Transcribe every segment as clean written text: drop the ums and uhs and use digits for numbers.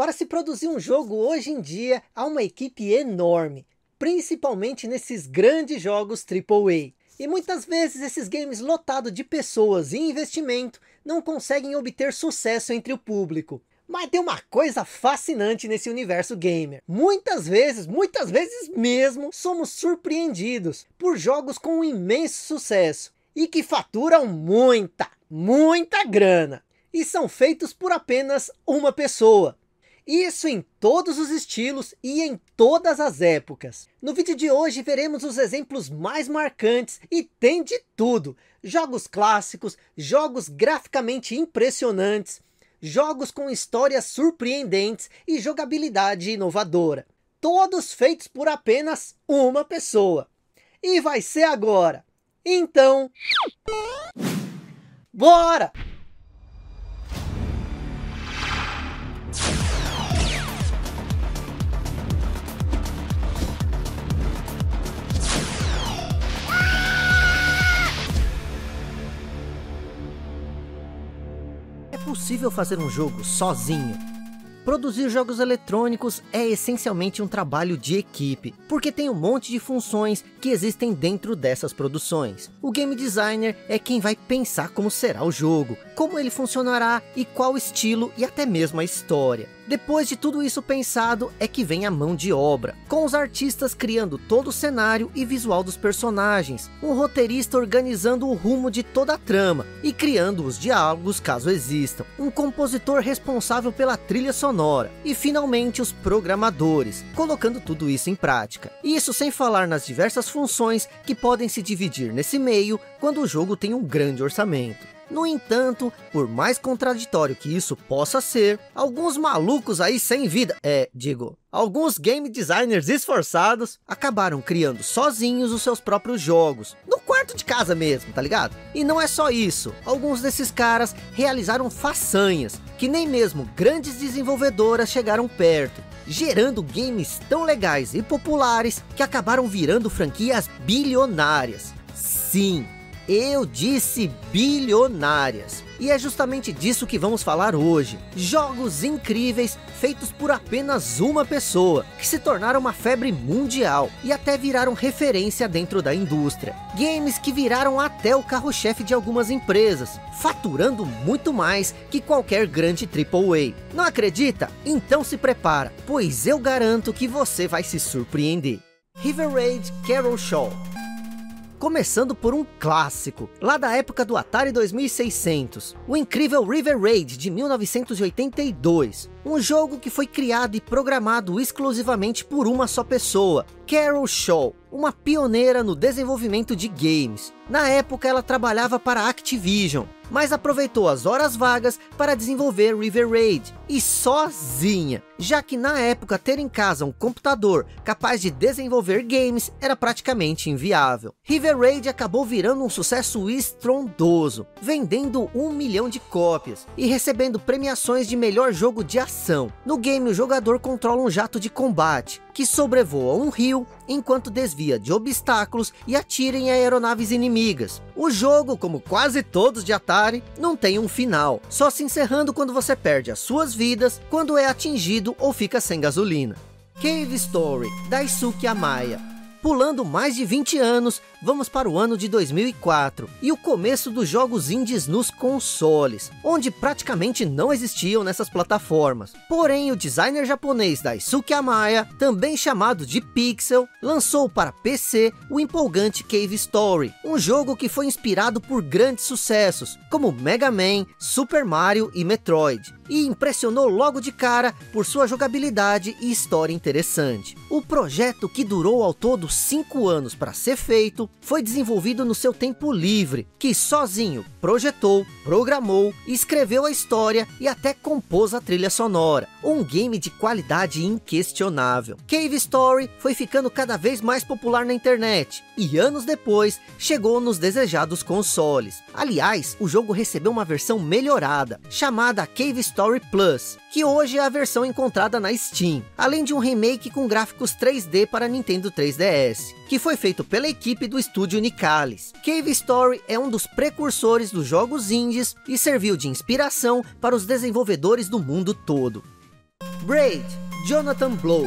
Para se produzir um jogo hoje em dia, há uma equipe enorme, principalmente nesses grandes jogos AAA. E muitas vezes esses games lotados de pessoas e investimento não conseguem obter sucesso entre o público. Mas tem uma coisa fascinante nesse universo gamer. Muitas vezes mesmo, somos surpreendidos por jogos com um imenso sucesso e que faturam muita grana. E são feitos por apenas uma pessoa. Isso em todos os estilos e em todas as épocas. No vídeo de hoje veremos os exemplos mais marcantes e tem de tudo. Jogos clássicos, jogos graficamente impressionantes, jogos com histórias surpreendentes e jogabilidade inovadora. Todos feitos por apenas uma pessoa. E vai ser agora. Então, bora! É possível fazer um jogo sozinho? Produzir jogos eletrônicos é essencialmente um trabalho de equipe, porque tem um monte de funções que existem dentro dessas produções. O game designer é quem vai pensar como será o jogo, como ele funcionará e qual estilo e até mesmo a história. Depois de tudo isso pensado é que vem a mão de obra, com os artistas criando todo o cenário e visual dos personagens, um roteirista organizando o rumo de toda a trama e criando os diálogos caso existam, um compositor responsável pela trilha sonora e finalmente os programadores, colocando tudo isso em prática. E isso sem falar nas diversas funções que podem se dividir nesse meio quando o jogo tem um grande orçamento. No entanto, por mais contraditório que isso possa ser, alguns malucos aí sem vida, alguns game designers esforçados acabaram criando sozinhos os seus próprios jogos, no quarto de casa mesmo, tá ligado? E não é só isso, alguns desses caras realizaram façanhas, que nem mesmo grandes desenvolvedoras chegaram perto, gerando games tão legais e populares que acabaram virando franquias bilionárias. Sim, eu disse bilionárias. E é justamente disso que vamos falar hoje. Jogos incríveis feitos por apenas uma pessoa, que se tornaram uma febre mundial e até viraram referência dentro da indústria. Games que viraram até o carro-chefe de algumas empresas, faturando muito mais que qualquer grande AAA. Não acredita? Então se prepara, pois eu garanto que você vai se surpreender. River Raid Carol Show. Começando por um clássico, lá da época do Atari 2600, o incrível River Raid de 1982, um jogo que foi criado e programado exclusivamente por uma só pessoa, Carol Shaw, uma pioneira no desenvolvimento de games. Na época ela trabalhava para a Activision, mas aproveitou as horas vagas para desenvolver River Raid, e sozinha, já que na época ter em casa um computador capaz de desenvolver games era praticamente inviável. River Raid acabou virando um sucesso estrondoso, vendendo 1 milhão de cópias e recebendo premiações de melhor jogo de ação. No game o jogador controla um jato de combate, que sobrevoa um rio enquanto desvia de obstáculos e atira em aeronaves inimigas. O jogo, como quase todos de Atari, não tem um final, só se encerrando quando você perde as suas vidas, quando é atingido ou fica sem gasolina. Cave Story, Daisuke Amaya. Pulando mais de 20 anos, vamos para o ano de 2004 e o começo dos jogos indies nos consoles, onde praticamente não existiam nessas plataformas. Porém, o designer japonês Daisuke Amaya, também chamado de Pixel, lançou para PC o empolgante Cave Story, um jogo que foi inspirado por grandes sucessos, como Mega Man, Super Mario e Metroid, e impressionou logo de cara por sua jogabilidade e história interessante. O projeto, que durou ao todo 5 anos para ser feito, foi desenvolvido no seu tempo livre, que sozinho projetou, programou, escreveu a história e até compôs a trilha sonora. Um game de qualidade inquestionável. Cave Story foi ficando cada vez mais popular na internet e anos depois chegou nos desejados consoles. Aliás, o jogo recebeu uma versão melhorada, chamada Cave Story Plus, que hoje é a versão encontrada na Steam, além de um remake com gráficos 3D para Nintendo 3DS, que foi feito pela equipe do estúdio Nicalis. Cave Story é um dos precursores dos jogos indies e serviu de inspiração para os desenvolvedores do mundo todo. Braid, Jonathan Blow.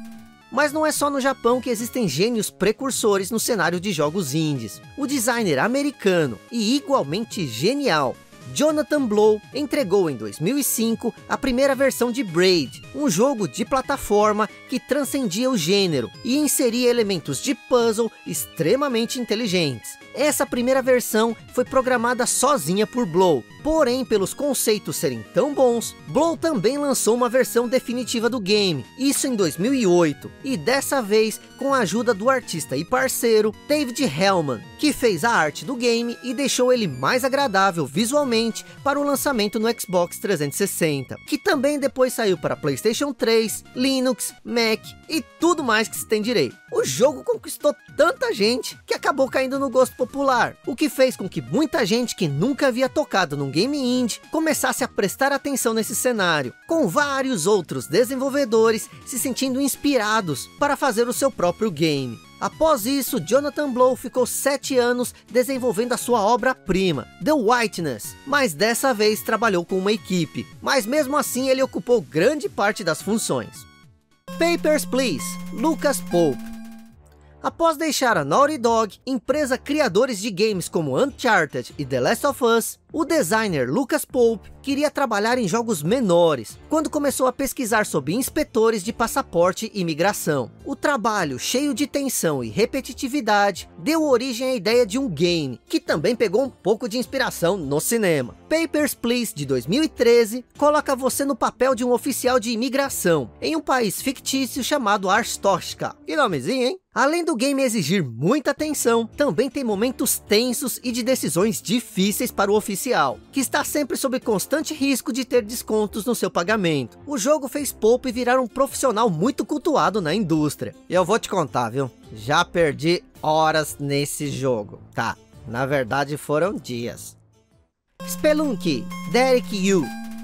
Mas não é só no Japão que existem gênios precursores no cenário de jogos indies. O designer americano e igualmente genial Jonathan Blow entregou em 2005 a primeira versão de Braid, um jogo de plataforma que transcendia o gênero e inseria elementos de puzzle extremamente inteligentes. Essa primeira versão foi programada sozinha por Blow, porém pelos conceitos serem tão bons, Blow também lançou uma versão definitiva do game, isso em 2008, e dessa vez com a ajuda do artista e parceiro David Hellman, que fez a arte do game e deixou ele mais agradável visualmente para o lançamento no Xbox 360, que também depois saiu para PlayStation 3, Linux, Mac e tudo mais que se tem direito. O jogo conquistou tanta gente que acabou caindo no gosto popular, o que fez com que muita gente que nunca havia tocado num game indie começasse a prestar atenção nesse cenário, com vários outros desenvolvedores se sentindo inspirados para fazer o seu próprio game. Após isso, Jonathan Blow ficou 7 anos desenvolvendo a sua obra-prima, The Whiteness, mas dessa vez trabalhou com uma equipe, mas mesmo assim ele ocupou grande parte das funções. Papers, Please, Lucas Pope. Após deixar a Naughty Dog, empresa criadores de games como Uncharted e The Last of Us, o designer Lucas Pope queria trabalhar em jogos menores, quando começou a pesquisar sobre inspetores de passaporte e imigração. O trabalho, cheio de tensão e repetitividade, deu origem à ideia de um game, que também pegou um pouco de inspiração no cinema. Papers, Please, de 2013, coloca você no papel de um oficial de imigração, em um país fictício chamado Arstotzka. Que nomezinho, hein? Além do game exigir muita atenção, também tem momentos tensos e de decisões difíceis para o oficial, que está sempre sob constante risco de ter descontos no seu pagamento. O jogo fez Pope virar um profissional muito cultuado na indústria. E eu vou te contar, viu? Já perdi horas nesse jogo. Tá, na verdade foram dias. Spelunky, Derek Yu.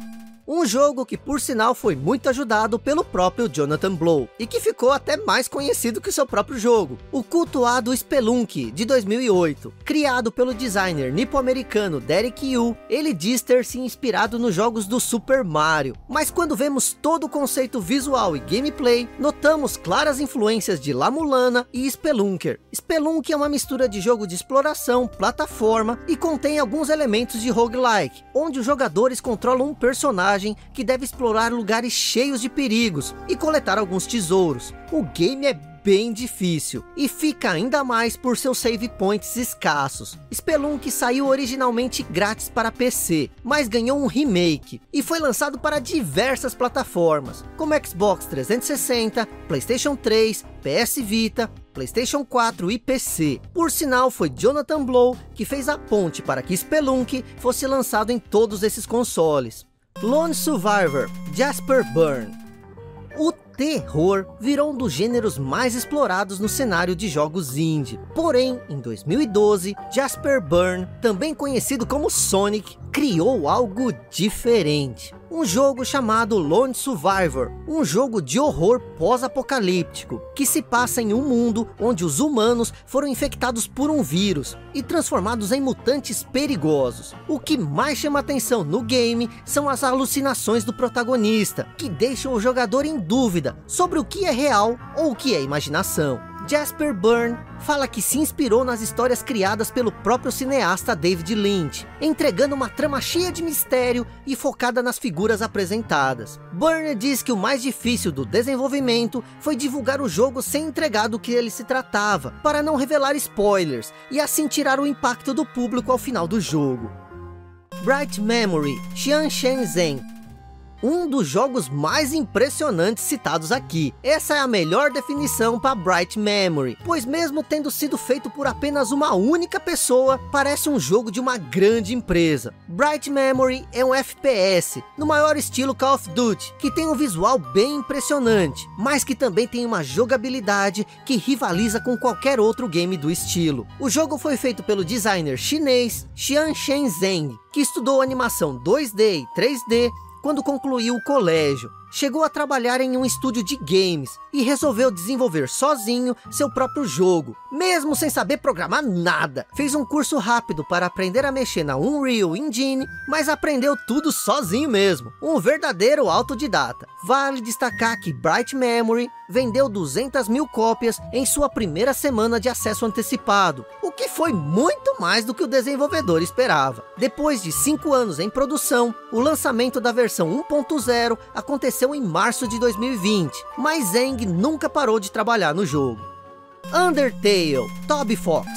Um jogo que por sinal foi muito ajudado pelo próprio Jonathan Blow, e que ficou até mais conhecido que o seu próprio jogo. O cultuado Spelunky, de 2008, criado pelo designer nipo-americano Derek Yu, ele diz ter se inspirado nos jogos do Super Mario. Mas quando vemos todo o conceito visual e gameplay, notamos claras influências de La Mulana e Spelunker. Spelunky é uma mistura de jogo de exploração, plataforma e contém alguns elementos de roguelike, onde os jogadores controlam um personagem que deve explorar lugares cheios de perigos e coletar alguns tesouros. O game é bem difícil e fica ainda mais por seus save points escassos. Spelunky saiu originalmente grátis para PC, mas ganhou um remake e foi lançado para diversas plataformas, como Xbox 360, PlayStation 3, PS Vita, PlayStation 4 e PC. Por sinal, foi Jonathan Blow que fez a ponte para que Spelunky fosse lançado em todos esses consoles. Lone Survivor, Jasper Byrne. O terror virou um dos gêneros mais explorados no cenário de jogos indie. Porém, em 2012, Jasper Byrne, também conhecido como Sonic, criou algo diferente. Um jogo chamado Lone Survivor, um jogo de horror pós-apocalíptico, que se passa em um mundo onde os humanos foram infectados por um vírus e transformados em mutantes perigosos. O que mais chama atenção no game são as alucinações do protagonista, que deixam o jogador em dúvida sobre o que é real ou o que é imaginação. Jasper Byrne fala que se inspirou nas histórias criadas pelo próprio cineasta David Lynch, entregando uma trama cheia de mistério e focada nas figuras apresentadas. Byrne diz que o mais difícil do desenvolvimento foi divulgar o jogo sem entregar do que ele se tratava, para não revelar spoilers e assim tirar o impacto do público ao final do jogo. Bright Memory, Xianxian Zhen. Um dos jogos mais impressionantes citados aqui. Essa é a melhor definição para Bright Memory, pois mesmo tendo sido feito por apenas uma única pessoa, parece um jogo de uma grande empresa. Bright Memory é um FPS, no maior estilo Call of Duty, que tem um visual bem impressionante, mas que também tem uma jogabilidade que rivaliza com qualquer outro game do estilo. O jogo foi feito pelo designer chinês Xianxian Zeng, que estudou animação 2D e 3D, quando concluiu o colégio. chegou a trabalhar em um estúdio de games e resolveu desenvolver sozinho seu próprio jogo, mesmo sem saber programar nada. Fez um curso rápido para aprender a mexer na Unreal Engine, mas aprendeu tudo sozinho mesmo, um verdadeiro autodidata. Vale destacar que Bright Memory vendeu 200 mil cópias em sua primeira semana de acesso antecipado, o que foi muito mais do que o desenvolvedor esperava. Depois de 5 anos em produção, o lançamento da versão 1.0 aconteceu em março de 2020, mas Zeng nunca parou de trabalhar no jogo. Undertale, Toby Fox.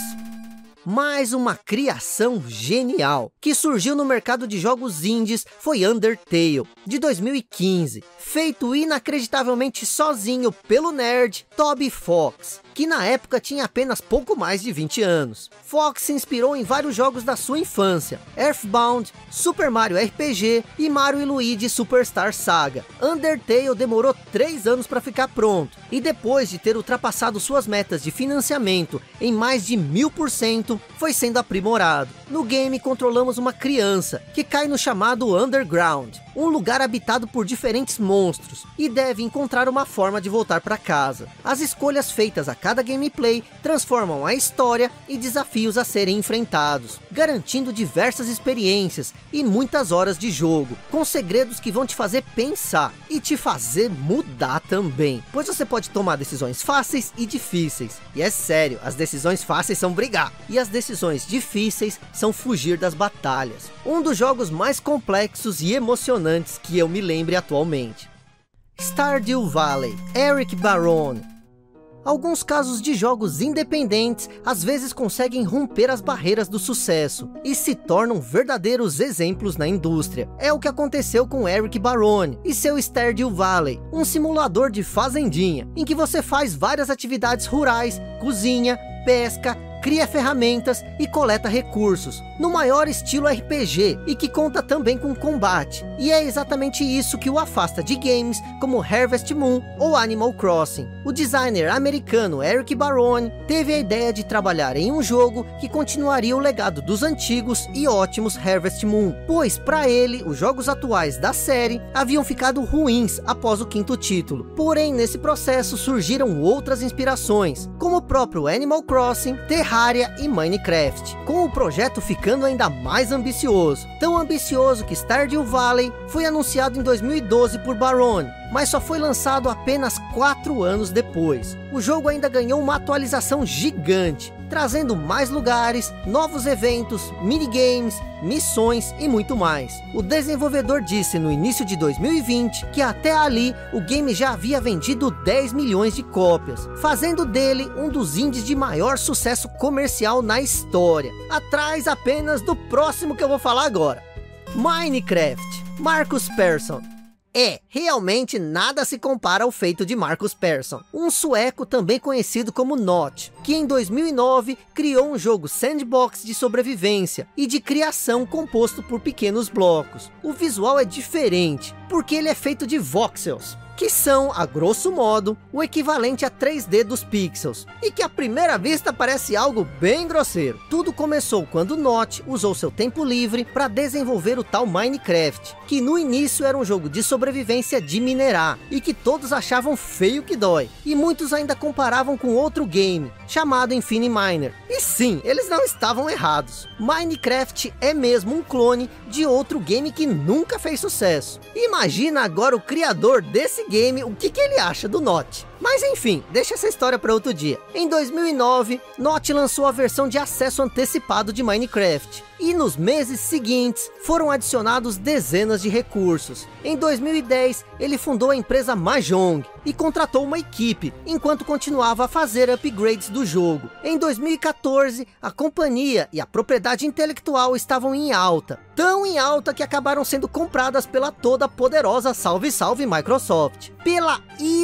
Mais uma criação genial que surgiu no mercado de jogos indies foi Undertale, de 2015, feito inacreditavelmente sozinho pelo nerd Toby Fox, que na época tinha apenas pouco mais de 20 anos. Fox se inspirou em vários jogos da sua infância, Earthbound, Super Mario RPG e Mario e Luigi Superstar Saga. Undertale demorou 3 anos para ficar pronto, e depois de ter ultrapassado suas metas de financiamento em mais de 1000%, foi sendo aprimorado. No game controlamos uma criança que cai no chamado Underground, um lugar habitado por diferentes monstros, e deve encontrar uma forma de voltar para casa. As escolhas feitas a cada gameplay transformam a história e desafios a serem enfrentados, garantindo diversas experiências e muitas horas de jogo, com segredos que vão te fazer pensar e te fazer mudar também, pois você pode tomar decisões fáceis e difíceis. E é sério, as decisões fáceis são brigar, e as decisões difíceis são fugir das batalhas. Um dos jogos mais complexos e emocionantes que eu me lembre atualmente. Stardew Valley, Eric Barone. Alguns casos de jogos independentes às vezes conseguem romper as barreiras do sucesso e se tornam verdadeiros exemplos na indústria. É o que aconteceu com Eric Barone e seu Stardew Valley, um simulador de fazendinha, em que você faz várias atividades rurais, cozinha, pesca, cria ferramentas e coleta recursos, no maior estilo RPG, e que conta também com combate. E é exatamente isso que o afasta de games como Harvest Moon ou Animal Crossing. O designer americano Eric Barone teve a ideia de trabalhar em um jogo que continuaria o legado dos antigos e ótimos Harvest Moon, pois para ele, os jogos atuais da série haviam ficado ruins após o 5º título. Porém, nesse processo surgiram outras inspirações, como o próprio Animal Crossing, Terraria e Minecraft, com o projeto ficando ainda mais ambicioso. Tão ambicioso que Stardew Valley foi anunciado em 2012 por Barone, mas só foi lançado apenas 4 anos depois. O jogo ainda ganhou uma atualização gigante, trazendo mais lugares, novos eventos, minigames, missões e muito mais. O desenvolvedor disse no início de 2020 que até ali o game já havia vendido 10 milhões de cópias, fazendo dele um dos indies de maior sucesso comercial na história, atrás apenas do próximo que eu vou falar agora. Minecraft, Marcus Persson. Realmente nada se compara ao feito de Marcus Persson, um sueco também conhecido como Notch, que em 2009 criou um jogo sandbox de sobrevivência e de criação composto por pequenos blocos. O visual é diferente, porque ele é feito de voxels, que são, a grosso modo, o equivalente a 3D dos pixels, e que à primeira vista parece algo bem grosseiro. Tudo começou quando Notch usou seu tempo livre para desenvolver o tal Minecraft, que no início era um jogo de sobrevivência de minerar, e que todos achavam feio que dói, e muitos ainda comparavam com outro game, chamado Infiniminer. E sim, eles não estavam errados. Minecraft é mesmo um clone de outro game que nunca fez sucesso. Imagina agora o criador desse game, o que ele acha do Notch. Mas enfim, deixa essa história para outro dia. Em 2009, Notch lançou a versão de acesso antecipado de Minecraft, e nos meses seguintes foram adicionados dezenas de recursos. Em 2010, ele fundou a empresa Mahjong e contratou uma equipe, enquanto continuava a fazer upgrades do jogo. Em 2014, a companhia e a propriedade intelectual estavam em alta, tão em alta que acabaram sendo compradas pela toda poderosa salve Microsoft, pela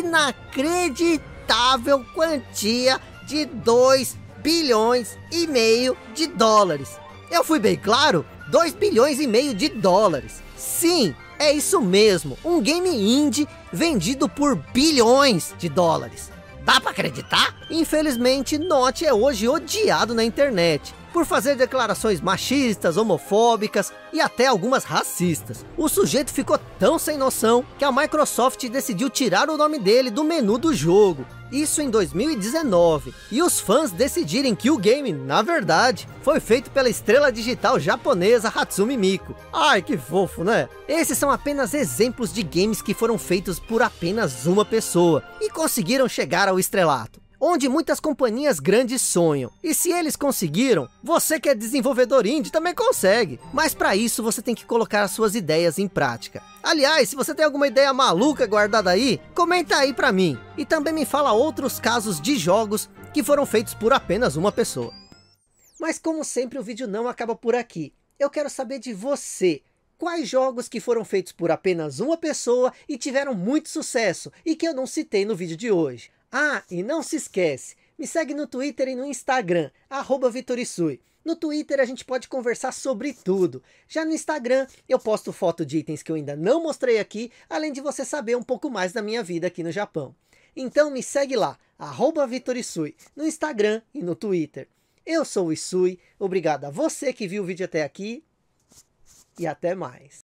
inacreditável quantia de 2 bilhões e meio de dólares. Eu fui bem claro? 2 bilhões e meio de dólares. Sim, é isso mesmo, um game indie vendido por bilhões de dólares. Dá pra acreditar? Infelizmente, Notch é hoje odiado na internet, por fazer declarações machistas, homofóbicas e até algumas racistas. O sujeito ficou tão sem noção que a Microsoft decidiu tirar o nome dele do menu do jogo. Isso em 2019, e os fãs decidirem que o game, na verdade, foi feito pela estrela digital japonesa Hatsune Miku. Ai, que fofo, né? Esses são apenas exemplos de games que foram feitos por apenas uma pessoa, e conseguiram chegar ao estrelato, onde muitas companhias grandes sonham. E se eles conseguiram, você que é desenvolvedor indie também consegue. Mas para isso você tem que colocar as suas ideias em prática. Aliás, se você tem alguma ideia maluca guardada aí, comenta aí pra mim. E também me fala outros casos de jogos que foram feitos por apenas uma pessoa. Mas como sempre o vídeo não acaba por aqui. Eu quero saber de você. Quais jogos que foram feitos por apenas uma pessoa e tiveram muito sucesso e que eu não citei no vídeo de hoje? Ah, e não se esquece, me segue no Twitter e no Instagram, @VitorIsui. No Twitter a gente pode conversar sobre tudo. Já no Instagram eu posto foto de itens que eu ainda não mostrei aqui, além de você saber um pouco mais da minha vida aqui no Japão. Então me segue lá, @VitorIsui, no Instagram e no Twitter. Eu sou o Isui, obrigado a você que viu o vídeo até aqui e até mais.